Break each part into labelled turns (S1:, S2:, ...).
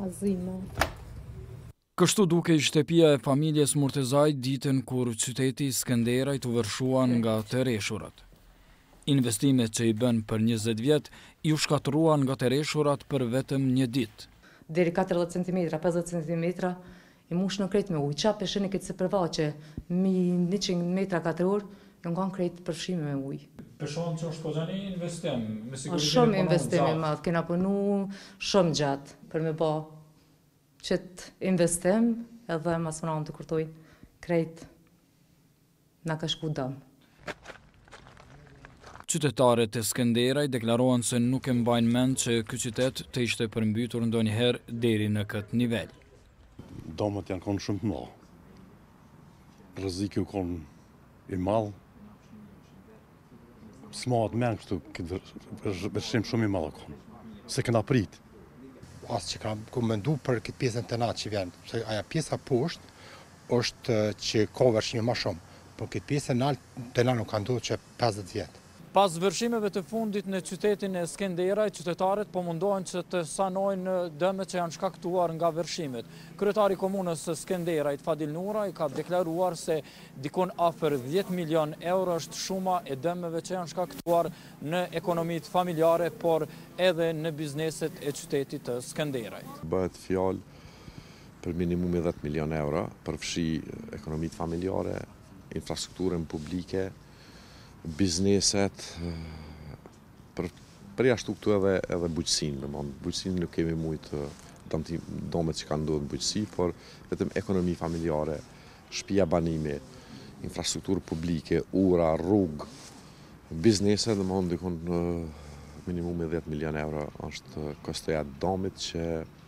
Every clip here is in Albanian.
S1: Azime.
S2: Kështu duke shtëpia e familjes Murtezaj ditën kur qyteti Skënderajt u vërshuan nga të reshurat. Investimet që i bën për 20 vjet i u shkatruan nga të reshurat për vetëm një ditë.
S3: Deri 40 cm, 50 cm i mush në krejt me ujë. Qa peshën e këtë se përvaqe 100 metra katror, në kanë krejt përfshime me ujë.
S4: Peshon që është kozani investim.
S3: Shumë investim i madh, kena punu shumë gjatë për me ba qëtë investim edhe mas më të kurtoj krejt na ka shku dëm.
S2: Qytetarët e Skënderajt deklarohen se nuk e mbajnë mend që ky qytet të ishte përmbytur ndonjëherë deri në këtë nivel.
S5: Domët janë konë shumë të mëdha. Rreziku konë i madh. S'mohet mend kështu këtë vërshim shumë i madh konë. Se kena prit.
S6: Asë që kam mendu për këtë pjesën të natë që vjen, se aja pjesa poshtë është që ka vërshime ma shumë, por këtë pjesën të natë nuk ka ndodhur që 50 vjetë.
S2: Pas vërshimeve të fundit në qytetin e Skënderajt, qytetarët po mundohen që të sanojnë dëmet që janë shkaktuar nga vërshimet. Kryetari i komunës së Skënderajt, Fadil Nuraj, ka deklaruar se dikon afër 10 milion euro është shuma e dëmeve që janë shkaktuar në ekonomitë familjare, por edhe në bizneset e qytetit të Skënderajt.
S7: Bëhet fjalë për minimum 10 milion euro, përfshi ekonomitë familjare, infrastrukturën publike, bizneset, për jashtu këtu edhe bujqësinë. Bujqësinë nuk kemi mujtë domet që kanë ndodhur në bujqësi, por vetëm ekonomi familjare, shtëpia banimi, infrastrukturë publike, ura, rrugë, bizneset, dikon minimum 10 milion euro është kostoja domit që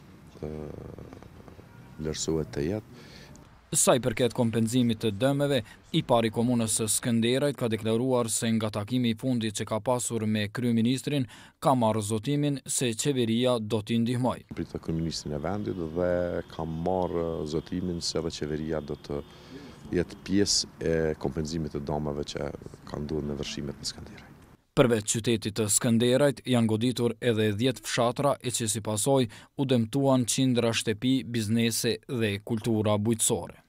S7: vlerësohet të jetë.
S2: Sa i përket kompenzimit të dëmeve, i pari komunës së Skënderajt ka deklaruar se nga takimi i fundit që ka pasur me kryeministrin ka marrë zotimin se qeveria do t'i ndihmoj.
S7: Pritet kryeministrin e vendit dhe ka marrë zotimin se edhe qeveria do të jetë pjesë e kompenzimit të dëmeve që ka ndodhur me vërshimet në Skënderaj.
S2: Përveç qytetit të Skënderajt janë goditur edhe 10 fshatra e që si pasojë u dëmtuan qindra shtëpi, biznese dhe kultura bujqësore.